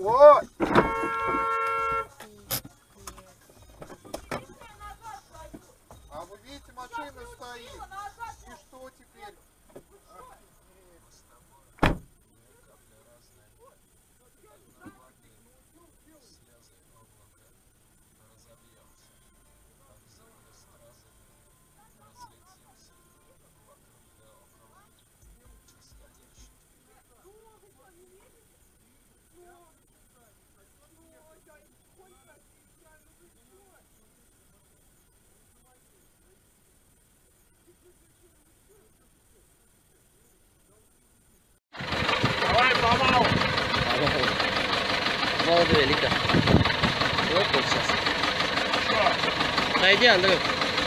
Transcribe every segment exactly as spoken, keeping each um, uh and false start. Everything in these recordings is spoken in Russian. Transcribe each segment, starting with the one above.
Ой! А вы видите, машина стоит. И что теперь? Давай помалу. Молодой велика. Вот тут сейчас. Найди, Андрюх.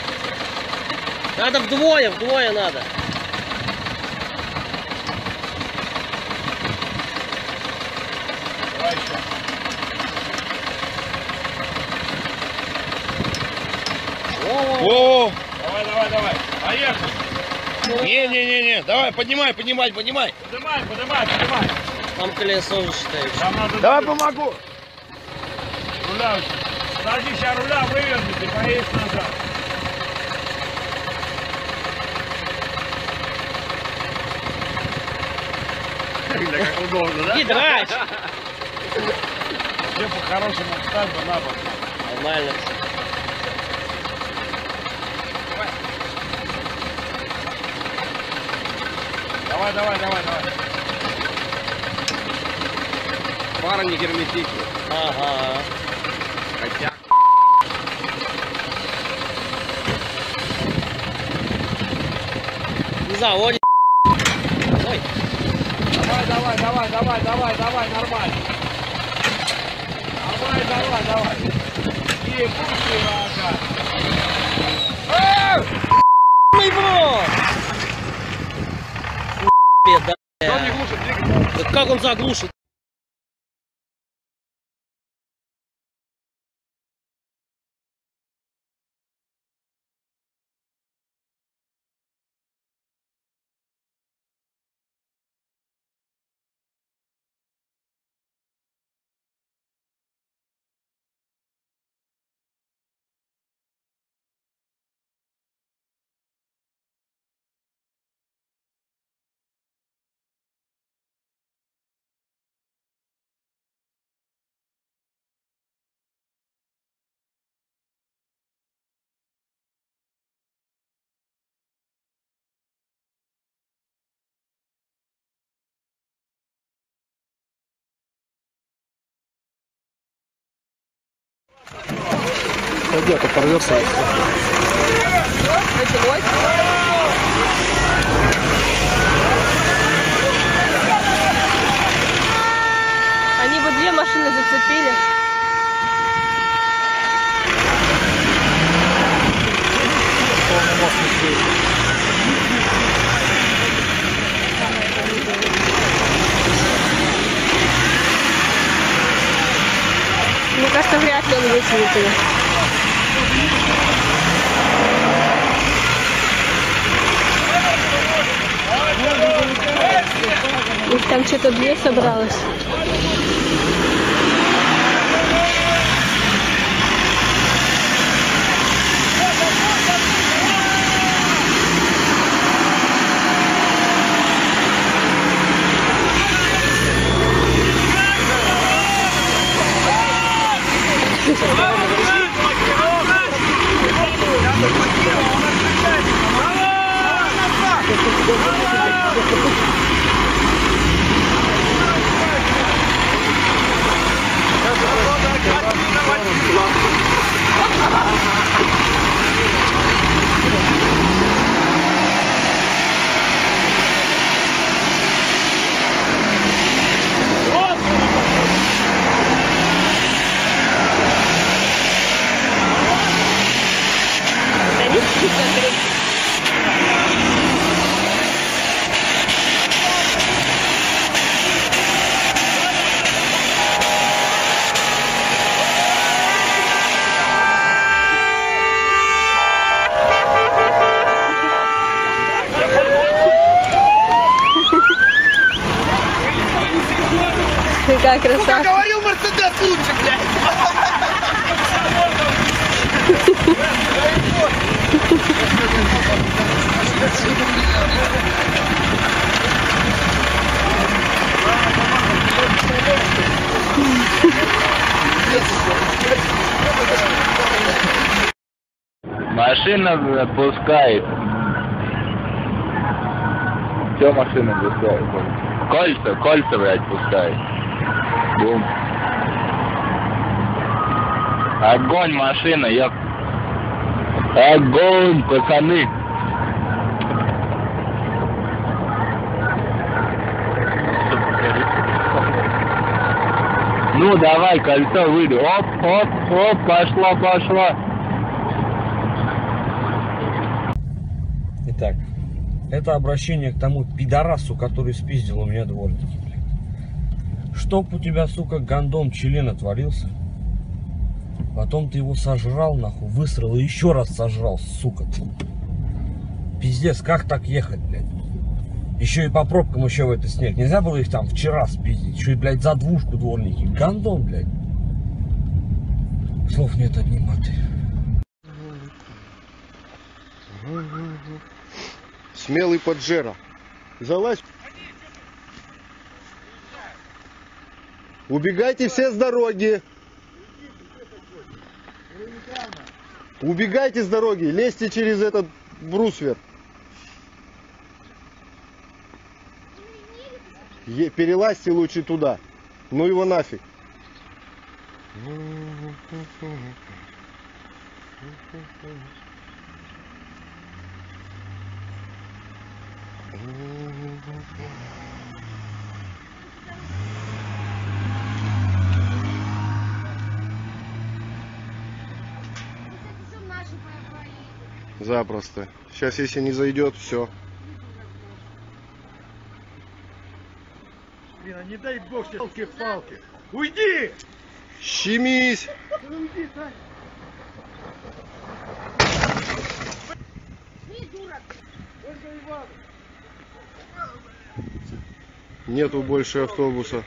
Надо вдвое, вдвое надо. Давай еще. О, Давай, давай, давай. Поехали. Не-не-не-не, давай, поднимай, поднимай, поднимай. Поднимай, поднимай, поднимай. там колесо уже считаешь. Там надо... Давай помогу. Руля. Подожди, сейчас руля вывернет и поедешь назад. Как удобно, да? Иди драть. Все по-хорошему встать бы на бок. Нормально. Давай, давай, давай, давай. Пара не герметичная. Ага. Хотя. Не заводит. Ой. Давай, давай, давай, давай, давай, давай, нормально. Давай, давай, давай. И пусти, ага. Мой бро! Да, Он не глушит двигатель. да как он заглушит? Пойди, а то порвется. Началось. Они бы две машины зацепили. Мне кажется, вряд ли он вытянет ее. Их там что-то две собралось. Какая красавица. Говорил, Мерседес лучше, блядь. Машина отпускает. Все, машина отпускает. Кольца, кольца, блядь, пускает. Бум. Огонь, машина, ёп. Огонь, пацаны. Ну, давай, кольцо выйду. Оп, оп, оп, пошло, пошло. Итак, это обращение к тому пидорасу, который спиздил у меня дворники, блядь. Чтоб у тебя, сука, гондон член отвалился, потом ты его сожрал, нахуй, высрал и еще раз сожрал, сука. Пиздец, как так ехать, блядь? Еще и по пробкам еще в этот снег. Нельзя было их там вчера спиздить. Еще и, блядь, за двушку дворники. Гондон, блядь. Слов нет, одни маты. Смелый поджера. Залазь. Убегайте все с дороги. Убегайте с дороги. Лезьте через этот брусвер. Е перелазьте лучше туда. Ну его нафиг. Запросто. Сейчас, если не зайдет, все. Блин, а не дай бог тебе палки-палки. Уйди! Щемись! Уйди, Сань! Нету больше автобуса.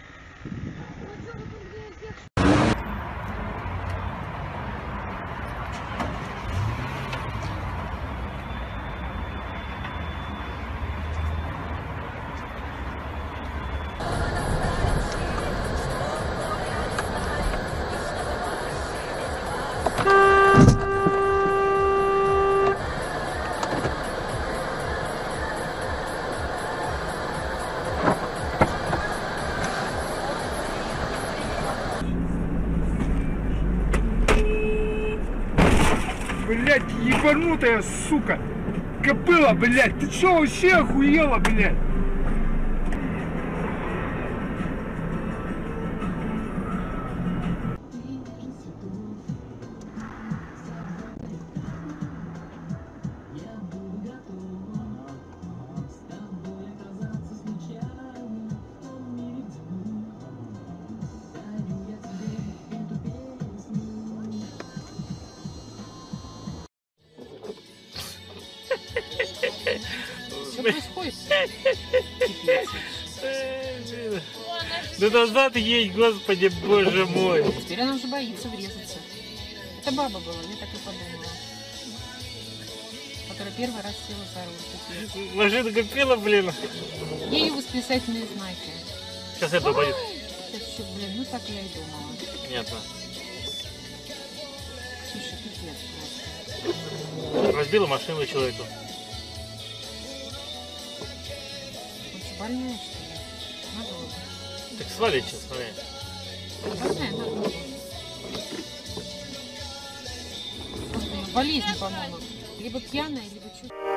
Блять, ебанутая, сука! Кобыла, блять! Ты что, вообще охуела, блять? Что происходит? Да назад едь, господи, боже мой. Теперь она уже боится врезаться. Это баба была, я так и подумала. Которая первый раз села за руль. Машина копила, блин. Ей восклицательные знаки. Сейчас это будет. Сейчас еще, блин, ну так я и думала. Понятно. Слушай, пиздец просто. Разбила машину человеку. Он что, больная, что ли? Надо было. Так свалить сейчас, смотри. Больная, надо было. Просто у нее болезнь, по-моему. Либо пьяная, либо что-то.